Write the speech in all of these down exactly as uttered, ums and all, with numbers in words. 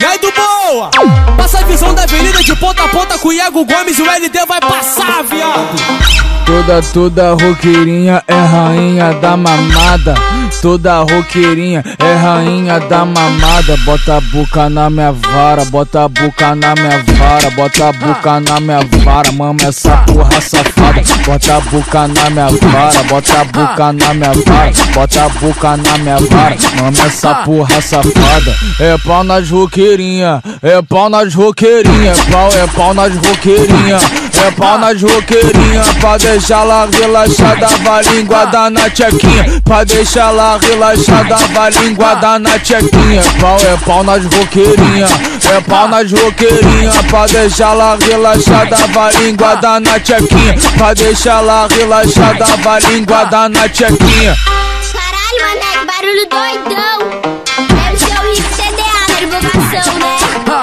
aí do boa, passa a visão da avenida de ponta a ponta com o Iago Gomes e o L D vai passar, viado. Toda, toda roqueirinha é rainha da mamada. Toda roqueirinha é rainha da mamada. Bota a boca na minha vara, bota a boca na minha vara, bota a boca na minha vara, mama essa porra safada. Bota a boca na minha vara, bota a boca na minha vara, bota a boca na minha vara, mama essa porra safada. É pau nas roqueirinha, é pau nas roqueirinha, pau é pau nas roqueirinha, é pau nas roqueirinha, pra deixar lá relaxada, vai linguada na tchequinha, pra deixar lá relaxada, vai linguada na tchequinha. Pau é pau nas roqueirinha, é pau nas roqueirinha, pra deixar lá relaxada, vai linguada na tchequinha, pra deixar lá relaxada, vai linguada na tchequinha. Caralho, mané, que barulho doidão. Deve ser o Rick C D A na divulgação, né?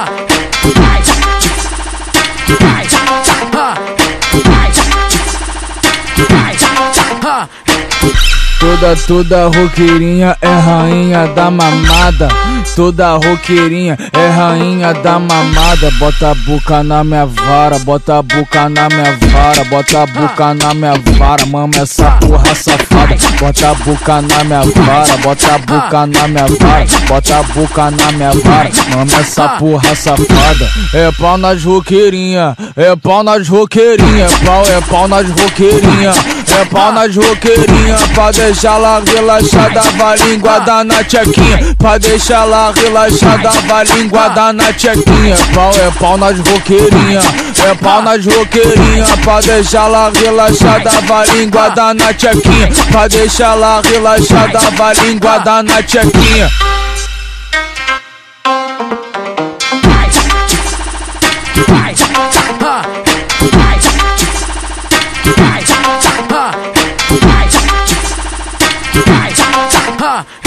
Toda, toda roqueirinha é rainha da mamada. Toda roqueirinha é rainha da mamada. Bota a boca na minha vara, bota a boca na minha vara, bota a boca na minha vara, mama essa porra safada. Bota a boca na minha vara, bota a boca na minha vara, bota a boca na minha vara, mama essa porra safada. É pau nas roqueirinha, é pau nas roqueirinha, pau é pau nas roqueirinha, é pau nas roqueirinha, pra deixar lá relaxada, vai linguada na tchequinha, pra deixar lá relaxada, vai linguada na tchequinha. Pau é pau nas roqueirinha, é pau nas roqueirinha, pra deixar lá relaxada, vai linguada na tchequinha, pra deixar lá relaxada, vai linguada na tchequinha. Ha!